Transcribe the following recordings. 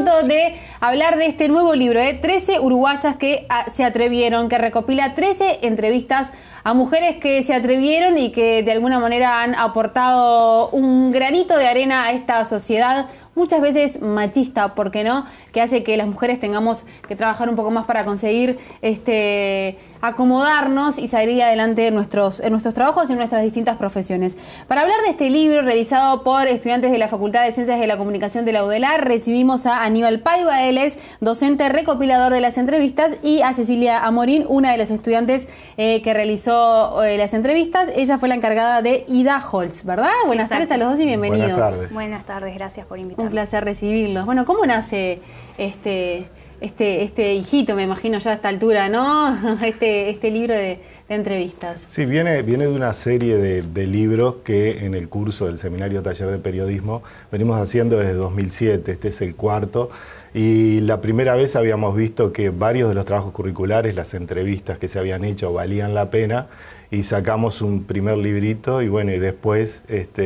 momento de hablar de este nuevo libro, 13 uruguayas que se atrevieron, que recopila 13 entrevistas a mujeres que se atrevieron y que de alguna manera han aportado un granito de arena a esta sociedad, muchas veces machista, ¿por qué no?, que hace que las mujeres tengamos que trabajar un poco más para conseguir acomodarnos y salir adelante en nuestros trabajos y en nuestras distintas profesiones. Para hablar de este libro realizado por estudiantes de la Facultad de Ciencias de la Comunicación de la UDELAR, recibimos a Aníbal Paiva, él es docente recopilador de las entrevistas, y a Cecilia Amorín, una de las estudiantes que realizó las entrevistas. Ella fue la encargada de Ida Holz, ¿verdad? Buenas tardes a los dos y bienvenidos. Buenas tardes. Buenas tardes, gracias por invitarme. Un placer recibirlos. Bueno, ¿cómo nace este hijito, me imagino ya a esta altura, ¿no? Este libro de entrevistas. Sí, viene de una serie de libros que en el curso del Seminario Taller de Periodismo venimos haciendo desde 2007. Este es el cuarto. Y la primera vez habíamos visto que varios de los trabajos curriculares, las entrevistas que se habían hecho, valían la pena, y sacamos un primer librito y bueno, y después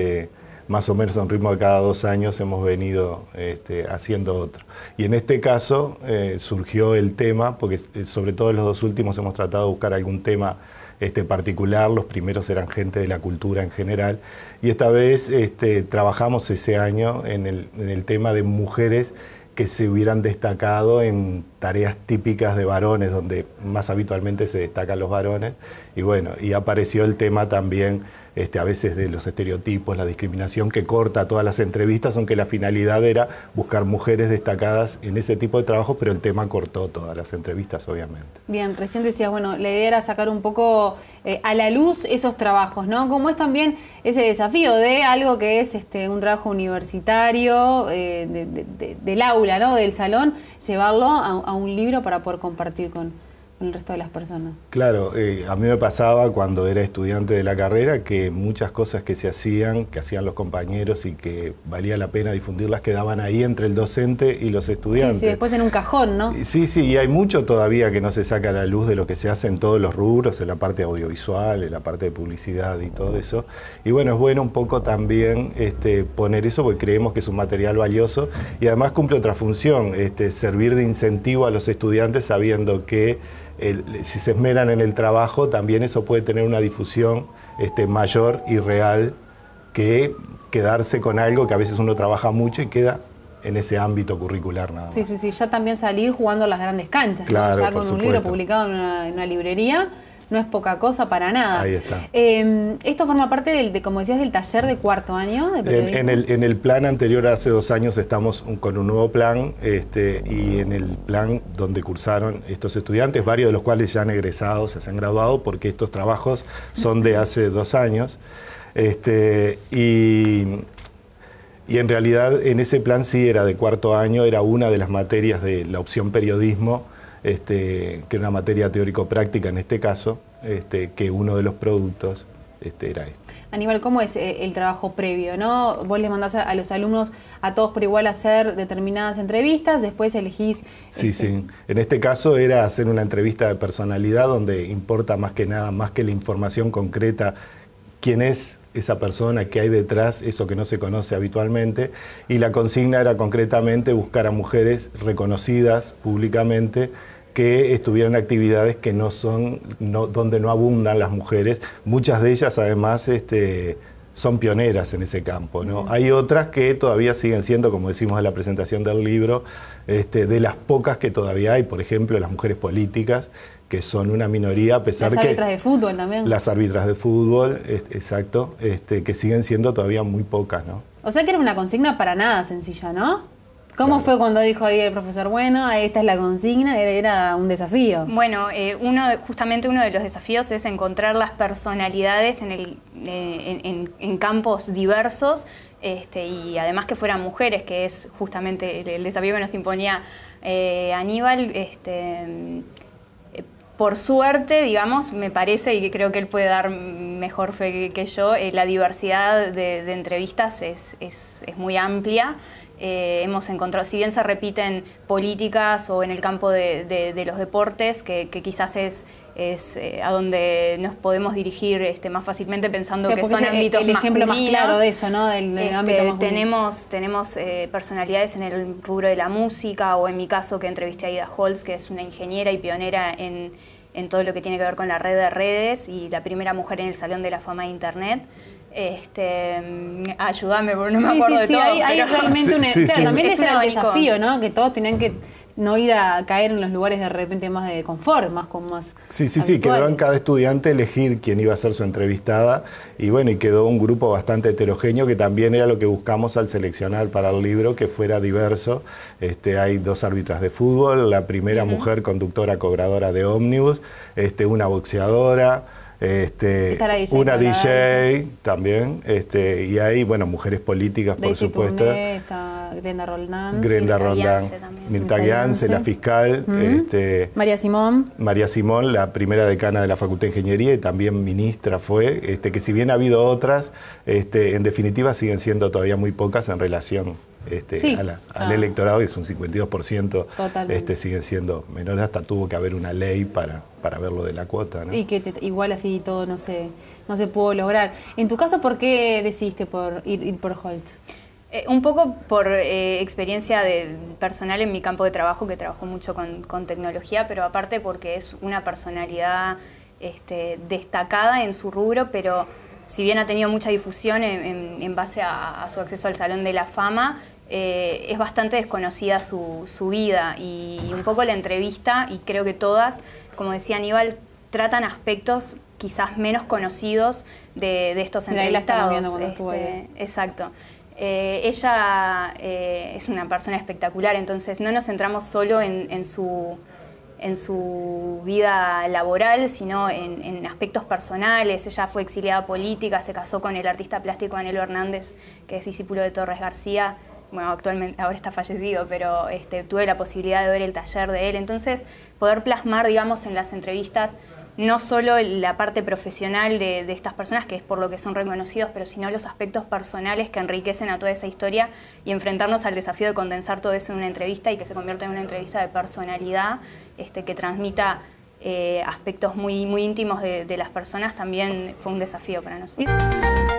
más o menos a un ritmo de cada 2 años hemos venido haciendo otro. Y en este caso surgió el tema, porque sobre todo en los 2 últimos hemos tratado de buscar algún tema particular. Los primeros eran gente de la cultura en general, y esta vez trabajamos ese año en el tema de mujeres que se hubieran destacado en tareas típicas de varones, donde más habitualmente se destacan los varones. Y bueno, y apareció el tema también a veces de los estereotipos, la discriminación, que corta todas las entrevistas, aunque la finalidad era buscar mujeres destacadas en ese tipo de trabajo, pero el tema cortó todas las entrevistas, obviamente. Bien, recién decías, bueno, la idea era sacar un poco a la luz esos trabajos, ¿no? Como es también ese desafío de algo que es un trabajo universitario, del aula, ¿no?, del salón, llevarlo a un libro para poder compartir con el resto de las personas. Claro, a mí me pasaba cuando era estudiante de la carrera que muchas cosas que hacían los compañeros y que valía la pena difundirlas, quedaban ahí entre el docente y los estudiantes. Sí, después en un cajón, ¿no? Sí, y hay mucho todavía que no se saca a la luz de lo que se hace en todos los rubros, en la parte audiovisual, en la parte de publicidad y todo eso. Y bueno, es bueno un poco también poner eso, porque creemos que es un material valioso y además cumple otra función, servir de incentivo a los estudiantes, sabiendo que si se esmeran en el trabajo, también eso puede tener una difusión mayor y real que quedarse con algo que a veces uno trabaja mucho y queda en ese ámbito curricular nada más. Sí, ya también salir jugando a las grandes canchas, claro, ¿no? Ya con un libro publicado en una librería, no es poca cosa para nada. Ahí está. Esto forma parte como decías, del taller de 4º año de periodismo. En el plan anterior, hace 2 años, estamos con un nuevo plan, y en el plan donde cursaron estos estudiantes, varios de los cuales ya han egresado, se han graduado, porque estos trabajos son de hace 2 años. Y en realidad en ese plan sí era de 4º año, era una de las materias de la opción periodismo, que era una materia teórico-práctica en este caso, que uno de los productos era este. Aníbal, ¿cómo es el trabajo previo, no? Vos les mandás a los alumnos a todos por igual a hacer determinadas entrevistas, después elegís... Sí. En este caso era hacer una entrevista de personalidad donde importa más que nada, más que la información concreta, quién es esa persona, qué hay detrás, eso que no se conoce habitualmente, y la consigna era concretamente buscar a mujeres reconocidas públicamente que estuvieran en actividades que donde no abundan las mujeres. Muchas de ellas además son pioneras en ese campo, ¿no? Hay otras que todavía siguen siendo, como decimos en la presentación del libro, de las pocas que todavía hay, por ejemplo, las mujeres políticas, que son una minoría, a pesar que... Las árbitras de fútbol también. Las árbitras de fútbol, exacto, que siguen siendo todavía muy pocas, ¿no? O sea que era una consigna para nada sencilla, ¿no? ¿Cómo Claro. fue cuando dijo ahí el profesor, bueno, esta es la consigna? Era un desafío. Bueno, justamente uno de los desafíos es encontrar las personalidades en campos diversos, y además que fueran mujeres, que es justamente el desafío que nos imponía Aníbal. Por suerte, digamos, me parece, y creo que él puede dar mejor fe que yo, la diversidad de entrevistas es muy amplia. hemos encontrado, si bien se repiten políticas o en el campo de los deportes, que quizás es a donde nos podemos dirigir más fácilmente pensando que son ámbitos el ejemplo masculinos. más claro de eso, ¿no? Del ámbito masculino. Tenemos personalidades en el rubro de la música, o en mi caso que entrevisté a Ida Holz, que es una ingeniera y pionera en todo lo que tiene que ver con la red de redes y la primera mujer en el Salón de la Fama de Internet. Ayúdame porque no me acuerdo de todo. Hay realmente también es ese era el abanico. desafío, ¿no? Que todos tenían que no ir a caer en los lugares de repente más de confort, más con más Sí, habitual. quedó en cada estudiante elegir quién iba a ser su entrevistada y bueno, y quedó un grupo bastante heterogéneo que también era lo que buscamos al seleccionar para el libro, que fuera diverso. Hay 2 árbitras de fútbol, la primera mujer conductora cobradora de ómnibus, una boxeadora, una DJ también, y hay, bueno, mujeres políticas, por supuesto. Tunde, está Glenda Roldán. Mirta Guiance, la fiscal. María Simón. María Simón, la primera decana de la Facultad de Ingeniería y también ministra fue, que si bien ha habido otras, en definitiva siguen siendo todavía muy pocas en relación al electorado, que es un 52%, siguen siendo menores, hasta tuvo que haber una ley para ver lo de la cuota, ¿no? Y que igual así todo no se pudo lograr. En tu caso, ¿por qué decidiste ir por Holz? Un poco por experiencia personal en mi campo de trabajo, que trabajo mucho con tecnología, pero aparte porque es una personalidad destacada en su rubro, pero si bien ha tenido mucha difusión en base a su acceso al Salón de la Fama, es bastante desconocida su vida, y un poco la entrevista, y creo que todas, como decía Aníbal, tratan aspectos quizás menos conocidos de estos entrevistados. Ahí la estamos viendo cuando estuvo ahí. Exacto. Ella es una persona espectacular, entonces no nos centramos solo en su vida laboral, sino en aspectos personales. Ella fue exiliada política, se casó con el artista plástico Anhelo Hernández, que es discípulo de Torres García. Bueno, actualmente ahora está fallecido, pero tuve la posibilidad de ver el taller de él. Entonces, poder plasmar, digamos, en las entrevistas no solo la parte profesional de estas personas, que es por lo que son reconocidos, pero sino los aspectos personales que enriquecen a toda esa historia, y enfrentarnos al desafío de condensar todo eso en una entrevista y que se convierta en una entrevista de personalidad, que transmita aspectos muy, muy íntimos de las personas, también fue un desafío para nosotros.